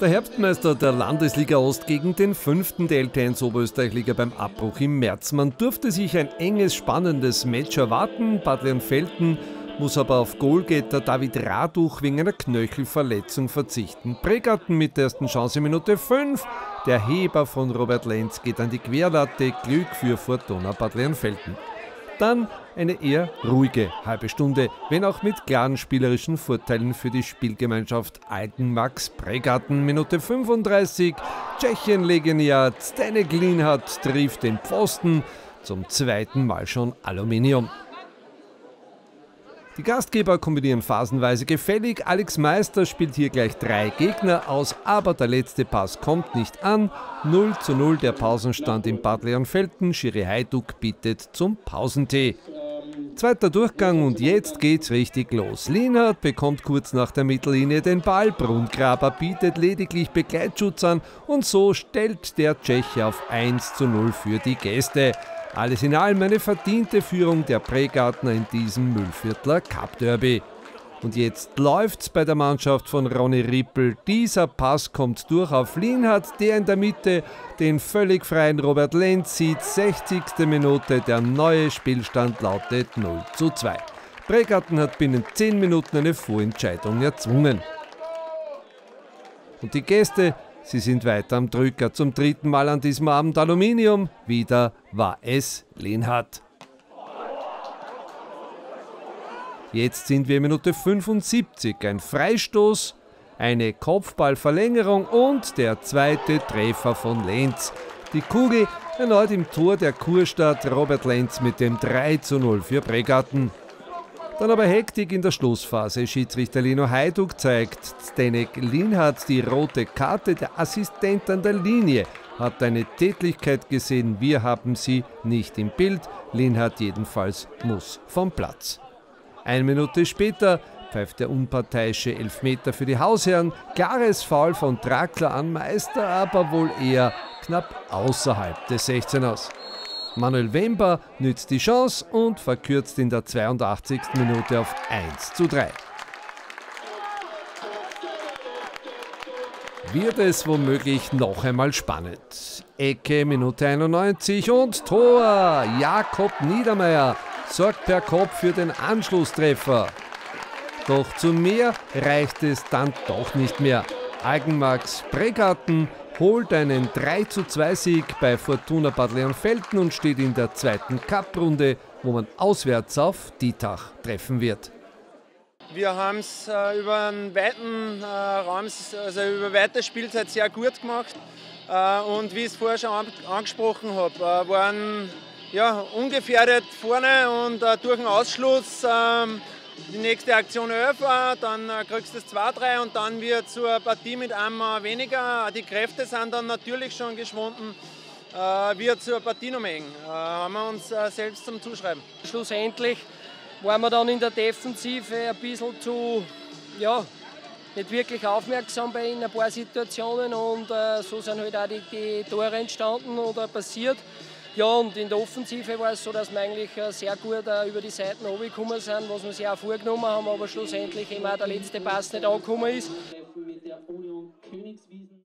Der Herbstmeister der Landesliga Ost gegen den 5. der L1 Oberösterreich-Liga beim Abbruch im März. Man durfte sich ein enges, spannendes Match erwarten. Bad Leonfelden muss aber auf Goalgetter David Raduch wegen einer Knöchelverletzung verzichten. Pregarten mit der ersten Chance in Minute 5. Der Heber von Robert Lenz geht an die Querlatte. Glück für Fortuna Bad Leonfelden. Dann eine eher ruhige halbe Stunde, wenn auch mit klaren spielerischen Vorteilen für die Spielgemeinschaft Altenmax Pregarten. Minute 35, Tschechien-Legionär Zdeněk Linhart trifft den Pfosten, zum zweiten Mal schon Aluminium. Die Gastgeber kombinieren phasenweise gefällig. Alex Meister spielt hier gleich 3 Gegner aus, aber der letzte Pass kommt nicht an. 0:0 der Pausenstand in Bad Leonfelden. Schiri Hajduk bittet zum Pausentee. Zweiter Durchgang und jetzt geht's richtig los. Linhart bekommt kurz nach der Mittellinie den Ball. Brungraber bietet lediglich Begleitschutz an und so stellt der Tscheche auf 1:0 für die Gäste. Alles in allem eine verdiente Führung der Pregartner in diesem Mühlviertler Cup-Derby. Und jetzt läuft's bei der Mannschaft von Ronny Rippel. Dieser Pass kommt durch auf Linhart, der in der Mitte den völlig freien Robert Lenz sieht. 60. Minute, der neue Spielstand lautet 0:2. Pregarten hat binnen 10 Minuten eine Vorentscheidung erzwungen. Und die Gäste, sie sind weiter am Drücker. Zum 3. Mal an diesem Abend Aluminium. Wieder war es Linhart. Jetzt sind wir in Minute 75. Ein Freistoß, eine Kopfballverlängerung und der zweite Treffer von Lenz. Die Kugel erneut im Tor der Kurstadt. Robert Lenz mit dem 3:0 für Pregarten. Dann aber Hektik in der Schlussphase. Schiedsrichter Lino Hajduk zeigt Zdeněk Linhart die rote Karte. Der Assistent an der Linie hat eine Tätlichkeit gesehen. Wir haben sie nicht im Bild. Linhart jedenfalls muss vom Platz. 1 Minute später pfeift der unparteiische Elfmeter für die Hausherren. Klares Foul von Drackler an Meister, aber wohl eher knapp außerhalb des 16ers. Manuel Wember nützt die Chance und verkürzt in der 82. Minute auf 1:3. Wird es womöglich noch einmal spannend. Ecke, Minute 91 und Tor! Jakob Niedermeyer sorgt per Kopf für den Anschlusstreffer. Doch zu mehr reicht es dann doch nicht mehr. Altenmax Pregarten holt einen 3:2-Sieg bei Fortuna Bad Leonfelden und steht in der zweiten Cup-Runde, wo man auswärts auf Dietach treffen wird. Wir haben es über einen weiten Raum, also über weite Spielzeit sehr gut gemacht. Und wie ich es vorher schon angesprochen habe, waren ja, ungefährdet vorne und durch den Ausschluss die nächste Aktion 11, dann kriegst du das 2-3 und dann wird zur Partie mit einem weniger. Die Kräfte sind dann natürlich schon geschwunden, wird zur Partie noch mehr eng. Haben wir uns selbst zum Zuschreiben. Schlussendlich waren wir dann in der Defensive ein bisschen zu, ja, nicht wirklich aufmerksam bei in ein paar Situationen und so sind halt auch die Tore entstanden oder passiert. Ja, und in der Offensive war es so, dass wir eigentlich sehr gut über die Seiten runtergekommen sind, was wir sich auch vorgenommen haben, aber schlussendlich eben auch der letzte Pass nicht angekommen ist.